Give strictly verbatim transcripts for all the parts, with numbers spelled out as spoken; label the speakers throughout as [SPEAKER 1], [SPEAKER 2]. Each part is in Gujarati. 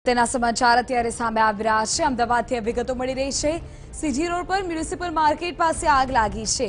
[SPEAKER 1] તેના સમાચાર અત્યારે સામે આવી રહ્યા છે। અમદાવાદથી વિગતો મળી રહી છે। સીજી રોડ પર મ્યુનિસિપલ માર્કેટ પાસે આગ લાગી છે।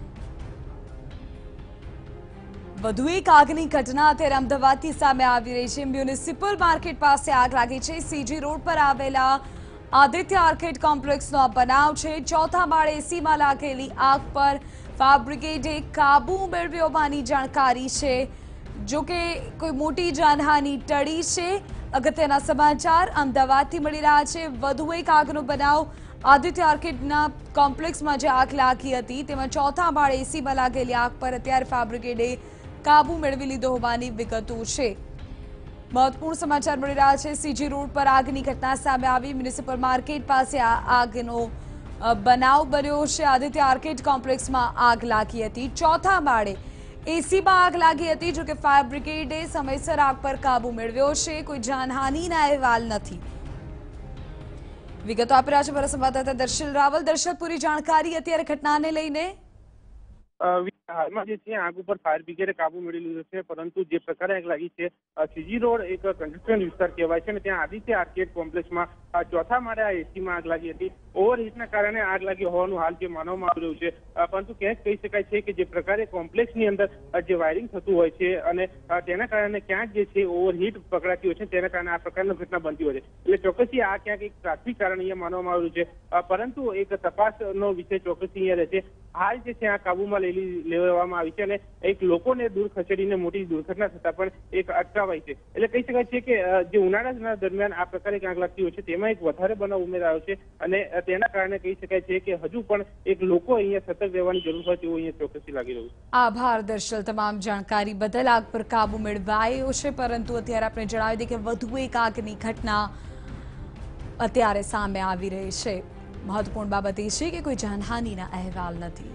[SPEAKER 1] વધુ એક આગની ઘટના અત્યારે અમદાવાદથી સામે આવી રહી છે। મ્યુનિસિપલ માર્કેટ પાસે આગ લાગી છે। સીજી રોડ પર આવેલા આદિત્ય આર્કેડ કોમ્પ્લેક્સનો આ બનાવ છે। ચોથા માળે એસીમાં લાગેલી આગ પર ફાયર બ્રિગેડે કાબુ મેળવ્યો હોવાની જાણકારી છે। જો કે કોઈ મોટી જાનહાનિ ટળી છે। અગત્યના સમાચાર અમદાવાદથી મળી રહ્યા છે। વધુ એક આગનો બનાવ આદિત્ય આર્કેડના કોમ્પ્લેક્સમાં જે આગ લાગી હતી તેમાં ચોથા માળે એસીમાં લાગેલી આગ પર અત્યારે ફાયર બ્રિગેડે કાબુ મેળવી લીધો હોવાની વિગતો છે। મહત્વપૂર્ણ સમાચાર મળી રહ્યા છે। સીજી રોડ પર આગની ઘટના સામે આવી। મ્યુનિસિપલ માર્કેટ પાસે આ આગનો બનાવ બન્યો છે। આદિત્ય આર્કેડ કોમ્પ્લેક્સમાં આગ લાગી હતી। ચોથા માળે એસીમાં આગ લાગી હતી। જો કે ફાયર બ્રિગેડે સમયસર આગ પર કાબુ મેળવ્યો છે। કોઈ જાનહાનિના અહેવાલ નથી। વિગતો આપી રહ્યા છે મારા સંવાદદાતા દર્શિલ રાવલ। દર્શક, પૂરી જાણકારી અત્યારે ઘટનાને લઈને।
[SPEAKER 2] હાલમાં જે છે આગ ઉપર ફાયર બ્રિગેડે કાબુ મેળવી લીધો છે, પરંતુ જે પ્રકારે આગ લાગી છે સીજી રોડ એક કન્સ્ટ્રક્શન વિસ્તાર કહેવાય છે અને ત્યાં આદિત્ય આર્કેડ કોમ્પ્લેક્સમાં ચોથા માળે આ એસીમાં આગ લાગી હતી। ઓવરહીટના કારણે આગ લાગી હોવાનું હાલ જે માનવામાં આવી રહ્યું છે, પરંતુ ક્યાંક કહી શકાય છે કે જે પ્રકારે કોમ્પ્લેક્સની અંદર જે વાયરિંગ થતું હોય છે અને તેના કારણે ક્યાંક જે છે ઓવરહીટ પકડાતી હોય છે, તેના કારણે આ પ્રકારની ઘટના બનતી હોય છે। એટલે ચોક્કસથી આ ક્યાંક એક પ્રાથમિક કારણ અહીંયા માનવામાં આવ્યું છે, પરંતુ એક તપાસનો વિષય ચોક્કસથી અહીંયા રહેશે। હાલ જે છે આ કાબુમાં લઈ લેવામાં આવી છે અને એક લોકોને દૂર ખસેડીને મોટી દુર્ઘટના થતા પણ એક અટકાવાઈ છે। એટલે કહી શકાય છે કે જે ઉનાળા દરમિયાન આ પ્રકારે આગ લાગતી હોય છે તેમાં એક વધારે બનાવ ઉમેરાયો છે અને તેના કારણે કહી શકાય છે કે હજુ પણ એક લોકો અહીંયા સતર્ક રહેવાની જરૂર હોય તેવું અહીંયા ચોક્કસથી લાગી રહ્યું છે।
[SPEAKER 1] આભાર દર્શલ, તમામ જાણકારી બદલ। આગ પર કાબુ મેળવાયો છે, પરંતુ અત્યારે આપણે જણાવી દઈએ કે વધુ એક આગની ઘટના અત્યારે સામે આવી રહી છે। મહત્વપૂર્ણ બાબત એ છે કે કોઈ જાનહાનિના અહેવાલ નથી।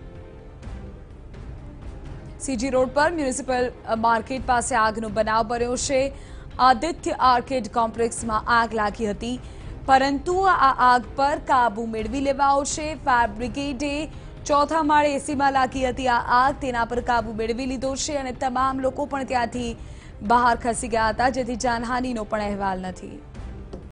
[SPEAKER 1] સીજી રોડ પર મ્યુનિસિપલ માર્કેટ પાસે આગનો બનાવ બન્યો છે। આદિત્ય આર્કેડ કોમ્પ્લેક્સમાં આગ લાગી હતી, પરંતુ આ આગ પર કાબુ મેળવી લેવાયો છે। ફાયર બ્રિગેડે ચોથા માળે એસીમાં લાગી હતી આ આગ, તેના પર કાબુ મેળવી લીધો છે અને તમામ લોકો પણ ત્યાંથી બહાર ખસી ગયા હતા, જેથી જાનહાનિનો પણ અહેવાલ નથી।